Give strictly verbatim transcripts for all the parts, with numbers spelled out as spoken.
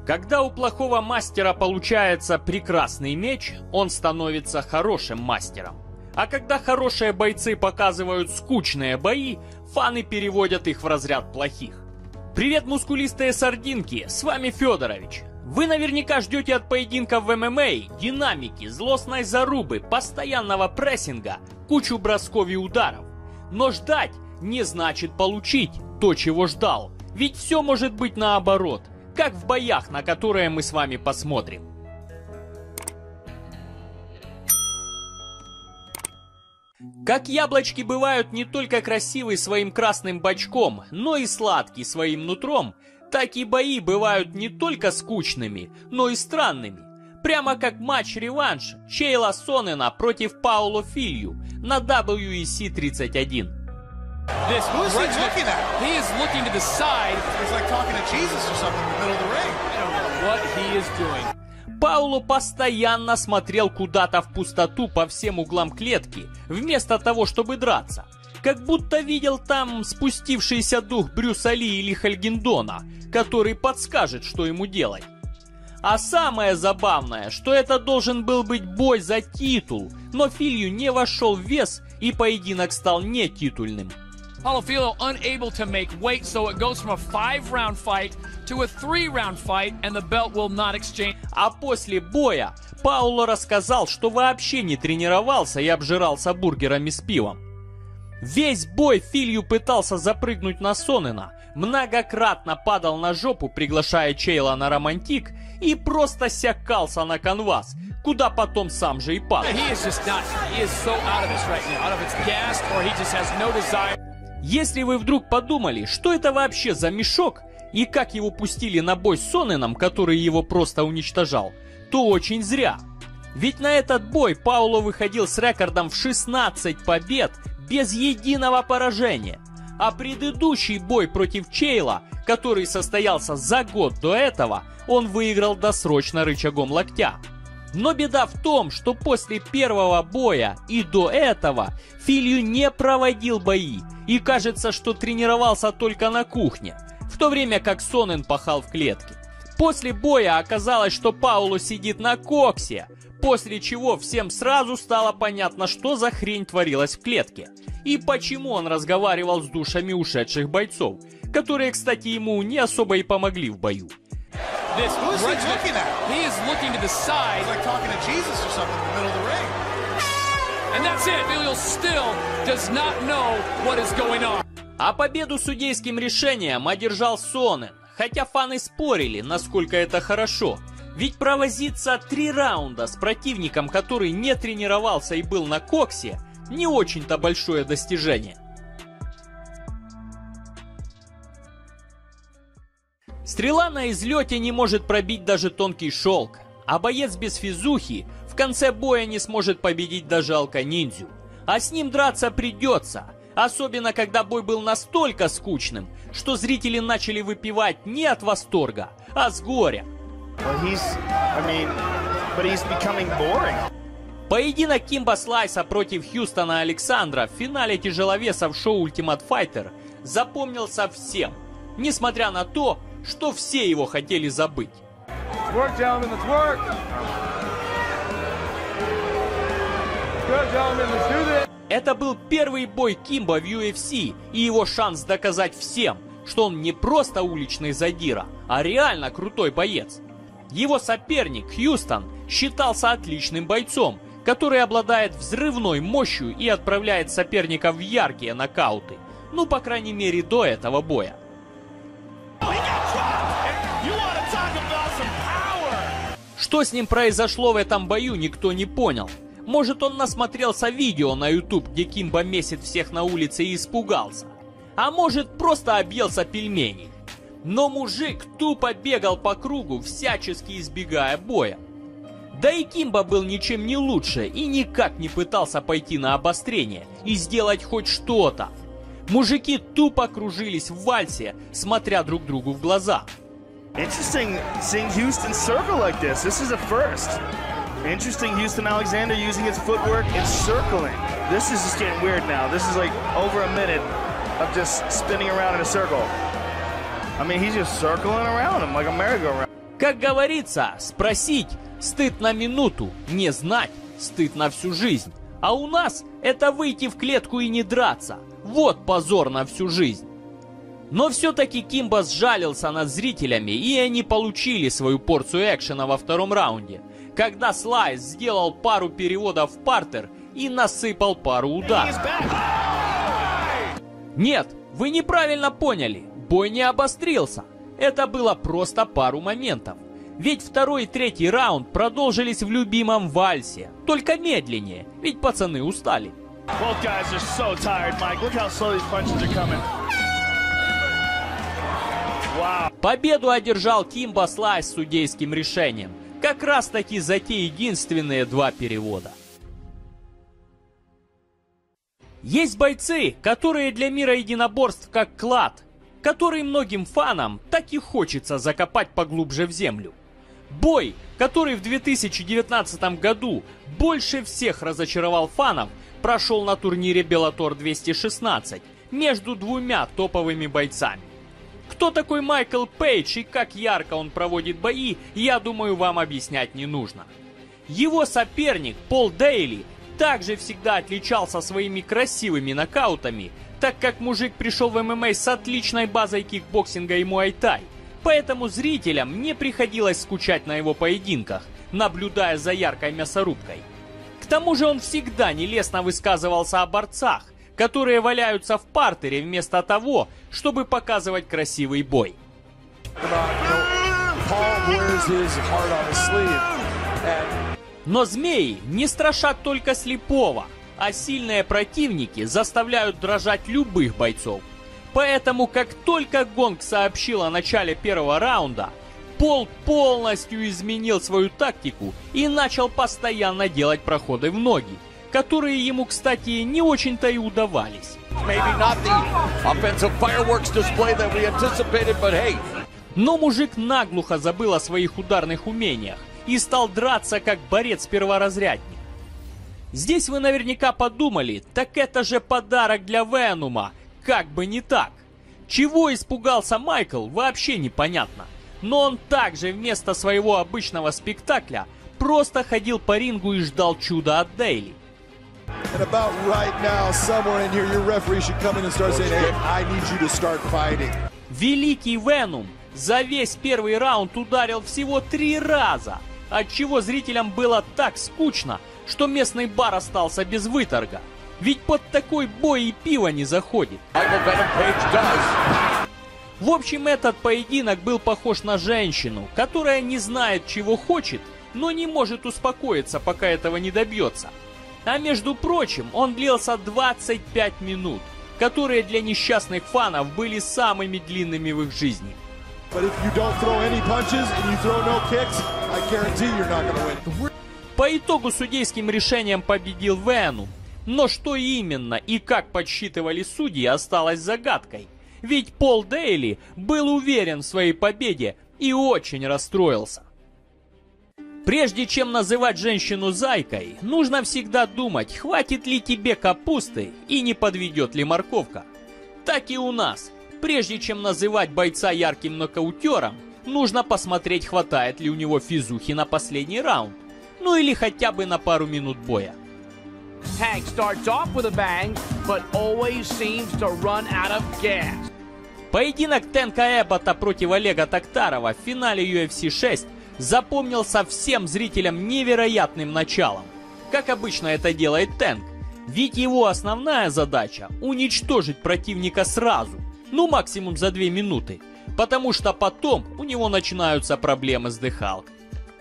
Когда у плохого мастера получается прекрасный меч, он становится хорошим мастером. А когда хорошие бойцы показывают скучные бои, фаны переводят их в разряд плохих. Привет, мускулистые сардинки, с вами Федорович. Вы наверняка ждете от поединков в эм эм а динамики, злостной зарубы, постоянного прессинга, кучу бросков и ударов. Но ждать не значит получить то, чего ждал. Ведь все может быть наоборот, как в боях, на которые мы с вами посмотрим. Как яблочки бывают не только красивы своим красным бочком, но и сладки своим нутром, так и бои бывают не только скучными, но и странными. Прямо как матч-реванш Чейла Соннена против Пауло Филью на дабл ю и си тридцать один. This Who is he looking at? He is looking to the side. He's like talking to Jesus or something in the middle of the ring. I don't know what he is doing. Пауло постоянно смотрел куда-то в пустоту по всем углам клетки, вместо того, чтобы драться. Как будто видел там спустившийся дух Брюса Ли или Хальгиндона, который подскажет, что ему делать. А самое забавное, что это должен был быть бой за титул, но Филью не вошел в вес, и поединок стал нетитульным. Paulo Filho unable to make weight, so it goes from a five-round fight to a three-round fight, and the belt will not exchange. А после боя Пауло рассказал, что вообще не тренировался и обжирался бургерами с пивом. Весь бой Филью пытался запрыгнуть на Соннена, многократно падал на жопу, приглашая Чейла на романтик, и просто сякался на канвас, куда потом сам же и падал. Если вы вдруг подумали, что это вообще за мешок, и как его пустили на бой с Сонненом, который его просто уничтожал, то очень зря. Ведь на этот бой Пауло выходил с рекордом в шестнадцать побед без единого поражения. А предыдущий бой против Чейла, который состоялся за год до этого, он выиграл досрочно рычагом локтя. Но беда в том, что после первого боя и до этого Филью не проводил бои, и кажется, что тренировался только на кухне, в то время как Соннен пахал в клетке. После боя оказалось, что Пауло сидит на коксе, после чего всем сразу стало понятно, что за хрень творилась в клетке, и почему он разговаривал с душами ушедших бойцов, которые, кстати, ему не особо и помогли в бою. This Who is he looking at? He is looking to the side. He's like talking to Jesus or something in the middle of the ring. And that's it. Filho still does not know what is going on. А победу судейским решением одержал Соннен, хотя фаны спорили, насколько это хорошо. Ведь провозиться три раунда с противником, который не тренировался и был на коксе, не очень-то большое достижение. Стрела на излете не может пробить даже тонкий шелк, а боец без физухи в конце боя не сможет победить даже алка-ниндзю. А с ним драться придется, особенно когда бой был настолько скучным, что зрители начали выпивать не от восторга, а с горя. Well, he's, I mean, but he's becoming boring. Поединок Кимба Слайса против Хьюстона Александра в финале тяжеловесов шоу Ultimate Fighter запомнился всем, несмотря на то, что все его хотели забыть. Work, gentlemen, let's work. Good, gentlemen, let's do this. Это был первый бой Кимба в ю эф си и его шанс доказать всем, что он не просто уличный задира, а реально крутой боец. Его соперник Хьюстон считался отличным бойцом, который обладает взрывной мощью и отправляет соперника в яркие нокауты. Ну, по крайней мере, до этого боя. Что с ним произошло в этом бою, никто не понял. Может, он насмотрелся видео на YouTube, где Кимба месит всех на улице и испугался. А может, просто объелся пельменей. Но мужик тупо бегал по кругу, всячески избегая боя. Да и Кимба был ничем не лучше и никак не пытался пойти на обострение и сделать хоть что-то. Мужики тупо кружились в вальсе, смотря друг другу в глаза. Interesting seeing Houston circle like this. This is a first. Interesting Houston Alexander using his footwork and circling. This is just getting weird now. This is like over a minute of just spinning around in a circle. I mean, he's just circling around him like a merry-go-round. Как говорится, спросить – стыд на минуту, не знать – стыд на всю жизнь. А у нас это выйти в клетку и не драться. Вот позор на всю жизнь. Но все-таки Кимба сжалился над зрителями, и они получили свою порцию экшена во втором раунде, когда Слайс сделал пару переводов в партер и насыпал пару ударов. Нет, вы неправильно поняли, бой не обострился. Это было просто пару моментов. Ведь второй и третий раунд продолжились в любимом вальсе, только медленнее, ведь пацаны устали. Победу одержал Кимба Слайс с судейским решением. Как раз таки за те единственные два перевода. Есть бойцы, которые для мира единоборств как клад, который многим фанам так и хочется закопать поглубже в землю. Бой, который в две тысячи девятнадцатом году больше всех разочаровал фанов, прошел на турнире Bellator двести шестнадцать между двумя топовыми бойцами. Кто такой Майкл Пейдж и как ярко он проводит бои, я думаю, вам объяснять не нужно. Его соперник Пол Дейли также всегда отличался своими красивыми нокаутами, так как мужик пришел в эм эм а с отличной базой кикбоксинга и муай-тай. Поэтому зрителям не приходилось скучать на его поединках, наблюдая за яркой мясорубкой. К тому же он всегда нелестно высказывался о борцах, которые валяются в партере вместо того, чтобы показывать красивый бой. Но змеи не страшат только слепого, а сильные противники заставляют дрожать любых бойцов. Поэтому, как только Гонг сообщил о начале первого раунда, Пол полностью изменил свою тактику и начал постоянно делать проходы в ноги, которые ему, кстати, не очень-то и удавались. Но мужик наглухо забыл о своих ударных умениях и стал драться как борец-перворазрядник. Здесь вы наверняка подумали, так это же подарок для Венума, как бы не так. Чего испугался Майкл, вообще непонятно. Но он также вместо своего обычного спектакля просто ходил по рингу и ждал чуда от Дейли. Великий Венум за весь первый раунд ударил всего три раза, отчего зрителям было так скучно, что местный бар остался без выторга. Ведь под такой бой и пиво не заходит. В общем, этот поединок был похож на женщину, которая не знает, чего хочет, но не может успокоиться, пока этого не добьется. А между прочим, он длился двадцать пять минут, которые для несчастных фанов были самыми длинными в их жизни. По итогу судейским решением победил Венум. Но что именно и как подсчитывали судьи, осталось загадкой. Ведь Пол Дейли был уверен в своей победе и очень расстроился. Прежде чем называть женщину зайкой, нужно всегда думать, хватит ли тебе капусты и не подведет ли морковка. Так и у нас. Прежде чем называть бойца ярким нокаутером, нужно посмотреть, хватает ли у него физухи на последний раунд. Ну или хотя бы на пару минут боя. Hank starts off with a bang, but always seems to run out of gas. Поединок Тэнка Эббота против Олега Токтарова в финале ю эф си шесть запомнился всем зрителям невероятным началом. Как обычно это делает Тэнк, ведь его основная задача — уничтожить противника сразу, ну максимум за две минуты, потому что потом у него начинаются проблемы с дыхалкой.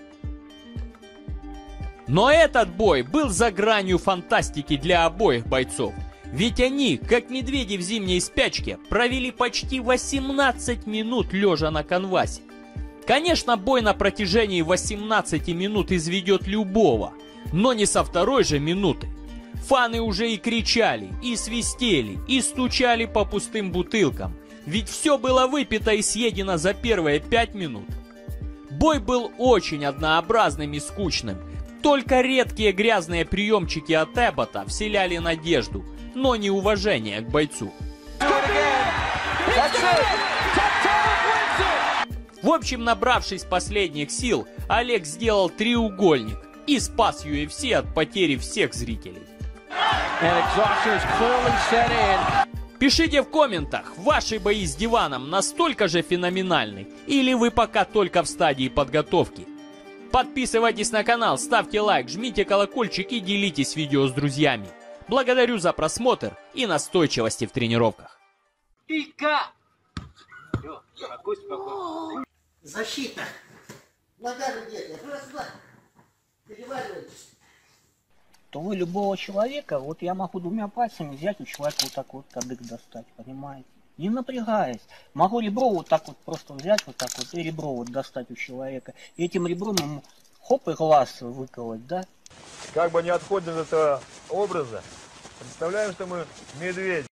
Но этот бой был за гранью фантастики для обоих бойцов. Ведь они, как медведи в зимней спячке, провели почти восемнадцать минут лежа на канвасе. Конечно, бой на протяжении восемнадцати минут изведет любого, но не со второй же минуты. Фаны уже и кричали, и свистели, и стучали по пустым бутылкам, ведь все было выпито и съедено за первые пять минут. Бой был очень однообразным и скучным. Только редкие грязные приемчики от Эббота вселяли надежду, но не уважение к бойцу. В общем, набравшись последних сил, Олег сделал треугольник и спас ю эф си от потери всех зрителей. Пишите в комментах, ваши бои с диваном настолько же феноменальны, или вы пока только в стадии подготовки. Подписывайтесь на канал, ставьте лайк, жмите колокольчик и делитесь видео с друзьями. Благодарю за просмотр и настойчивости в тренировках. Пика! Защита! Нога где-то, раз-два, переваливайтесь. То вы любого человека, вот я могу двумя пальцами взять у человека вот так вот кадык достать, понимаете? Не напрягаясь. Могу ребро вот так вот просто взять, вот так вот, и ребро вот достать у человека. И этим ребром ему хоп и глаз выколоть, да? Как бы не отходим от этого образа, представляем, что мы медведь.